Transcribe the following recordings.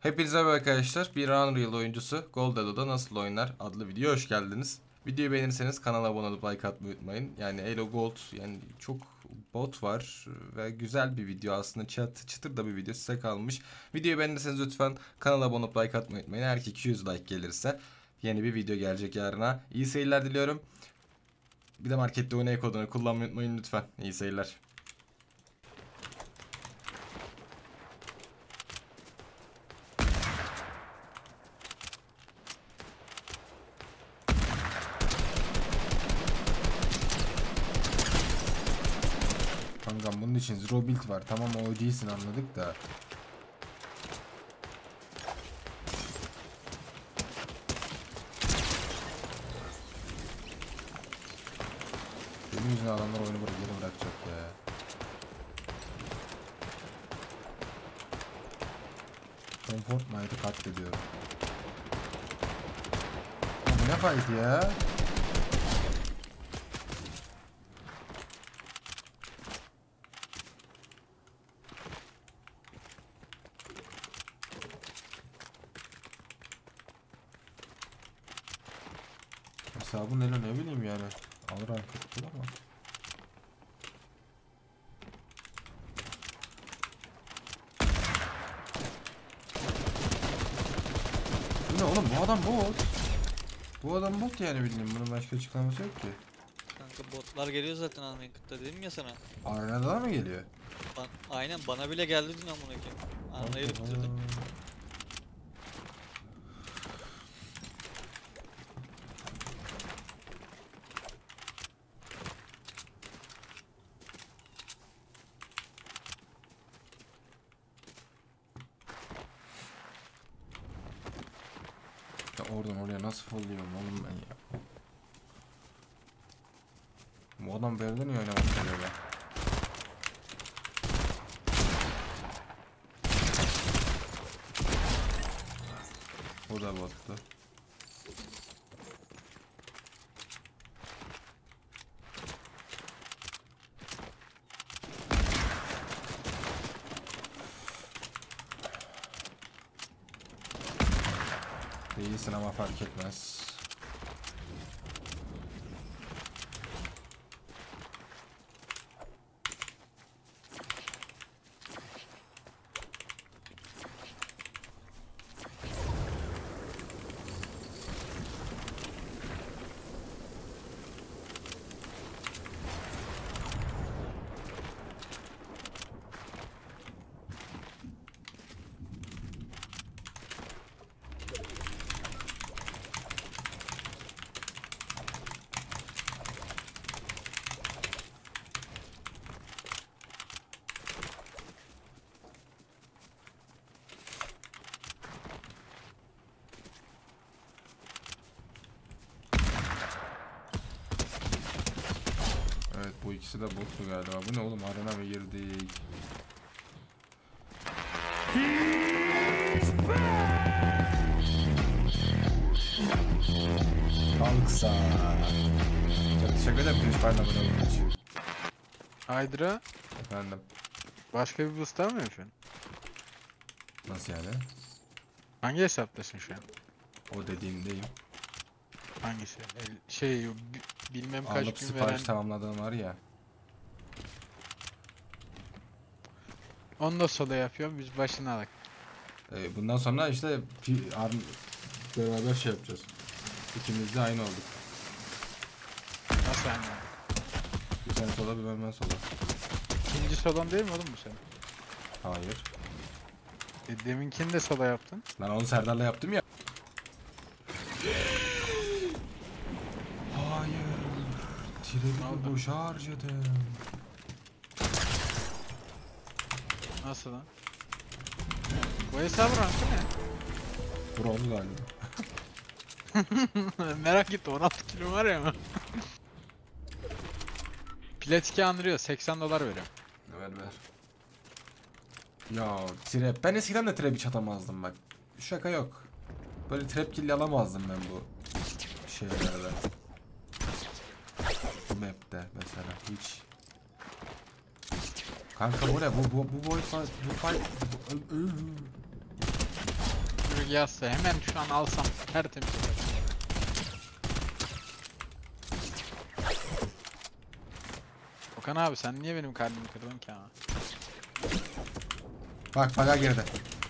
Hepinize merhaba arkadaşlar. Bir Unreal oyuncusu Goldado'da nasıl oynar adlı videoya hoş geldiniz. Videoyu beğenirseniz kanala abone olup like atmayı unutmayın. Yani Elo Gold, yani çok bot var ve güzel bir video aslında, çıtır da bir video, size kalmış. Videoyu beğenirseniz lütfen kanala abone olup like atmayı unutmayın. Eğer ki 200 like gelirse yeni bir video gelecek yarına. İyi seyirler diliyorum. Bir de markette oynay kodunu kullanmayı unutmayın lütfen. İyi seyirler. Kankam bunun için zero build var. Tamam, OG'sin, anladık da. Benim yüzünden adamlar oyunu geri bırakacak ya. Comfort Knight'ı katlediyorum. Ya bu ne fight ya? Hesabın Elo ne bileyim yani. Alır arkadaşlar ama. Bu ne oğlum, bu adam bot. Bu adam bot yani, bildiğin bunun başka açıklaması yok ki. Kanka botlar geliyor zaten Unranked'da dedim ya sana. Arenada mı geliyor? Aynen bana bile geldi dün amına koyayım. Anlayı bitirdim. Ya oradan oraya nasıl fırlıyorum oğlum ben ya. Bu adam böyle niye oynamak istiyor be? O da bottu. Değilsin ama fark etmez. Evet, bu ikisi de bottu galiba. Bu ne oğlum, arena mı girdik? Kalksa. Teşekkür ederim Prince abone için. Hydra Efendim. başka bir boost mı yapıyorsun? Nasıl yani? Hangi hesaptasın şu an? O dediğimdeyim. Hangisi? Bilmem kaç Alıp gün sipariş veren. tamamladığım var ya. Onu da soda yapıyorum, biz başına alak. Bundan sonra işte beraber şey yapacağız. İkimiz de aynı olduk. Nasıl yani? Bir sen sola, bir ben sola. İkinci sodan değil mi oğlum bu senin? Hayır. Deminkini de soda yaptın. Ben onu Serdar'la yaptım ya. Hayır. Tirebi boşa harcadım. Nasıl lan? Bu hesabın rankı ne? Bronz galiba. Merak ettim, 16 kilo var ya ama. Plat 2 andırıyor, $80 veriyorum. Ver. Ya trap. Ben eskiden de trap hiç atamazdım bak. Şaka yok. Böyle trap kill alamazdım ben bu şeylerde. Bu map'te mesela hiç. Kanka bu ne? Bu boy fight. yazsa hemen şu an alsam tertemiz olur. Okan abi sen niye benim kalbimi kırdın ki ama? Bak baga girdi.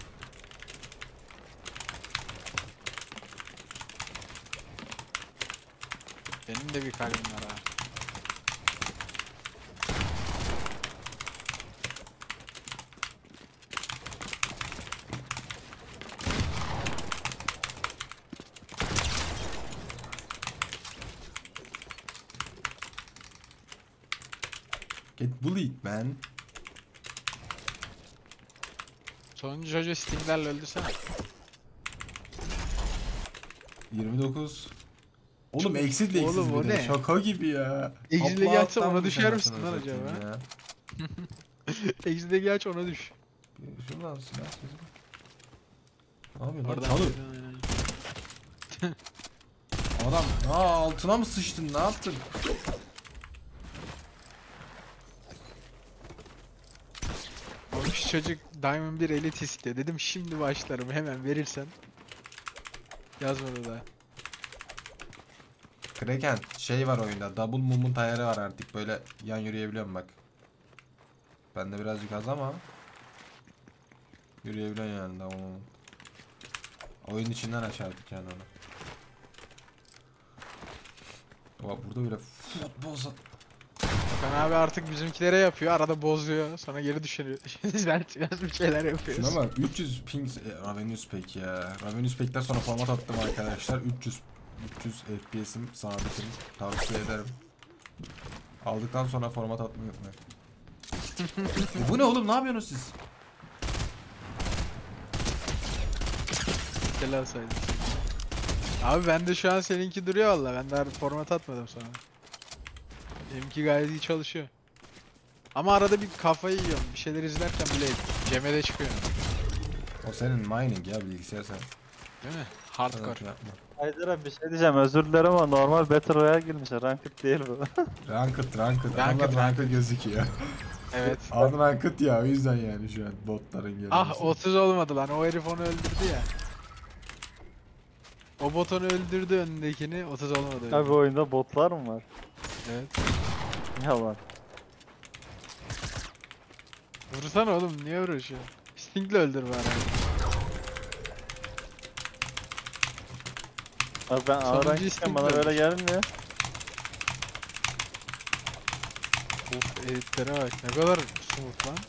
Benim de bir kalbim var ha. Get bullied man. Sonuncu çocuğu stinglerle öldürsene. 29. Oğlum exit eksiz Oğlum, o bir de. ne? Şaka gibi ya. Exit'e Upload'dan gelse ona mı düşer sen misin lan anasını acaba? satayım ya? Exit'e geç ona düş. Şuradan silah sesi. Ne yapıyorsun lan? Oradan Çalı. aynen. Adam altına mı sıçtın? Ne yaptın? Oğlum şu çocuk Diamond 1 elit istiyor. Dedim şimdi başlarım hemen verirsen. Yazmadı daha. Kraken şey var oyunda. Double movement ayarı var artık. Böyle yan yürüyebiliyorum bak. Bende birazcık az ama yürüyebiliyorsun yani double movement. Oyun içinden açardık yani onu. Bak burada bile futbol Okan abi artık bizimkilere yapıyor. Arada bozuyor. Sonra geri düşürüyor. Ben bir şeyler yapıyoruz. Şuna bak 300 ping Ravenous Pack ya. Ravenous Pack'ten sonra format attım arkadaşlar. 300 FPS'im sabitim. Tavsiye ederim. Aldıktan sonra format atmayı unutmayın. Bu ne oğlum? Ne yapıyorsunuz siz? Gel alsaydın. Abi bende şu an seninki duruyor valla. Ben daha format atmadım sana. Benimki gayet iyi çalışıyor. Ama arada bir kafayı yiyorum. Bir şeyler izlerken bile Cem'e çıkıyor. O senin mining ya bilgisayar sen. Değil mi? Hardcore. Yapma. Haydar abi bir şey diyeceğim, özür dilerim ama normal Battle Royale girmişler, ranked değil bu. Ranked. Adamlar Ranked. ranked gözüküyor. Evet. Adı ranked ya o yüzden yani şu an botların gelmesi. Ah 30 olmadı lan. O herif onu öldürdü ya. O bot onu öldürdü önündekini. 30 olmadı. Abi oyunda botlar mı var? Evet. Yalan. Vursana oğlum. Niye uğraşıyorsun? Sting'le öldür bari. Abi ben Sonuncu A istek bana böyle vermiş. gelmiyor. Of editlere bak. Ne kadar smooth lan.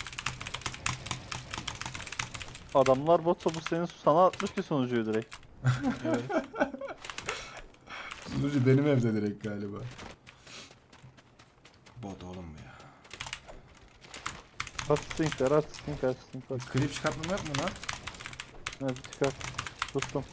Adamlar botsa bu senin sana atmış ki sonucuyu direkt. Evet. Sunucu benim evde direkt galiba. Bot oğlum bu ya. At stinkler, at stink, at stink, at. Klip çıkartmam yok mu lan? Evet çıkar. Tuttum.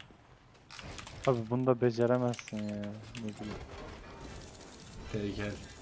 Abi bunu da beceremezsin ya. Ne bileyim. Tehlikeli.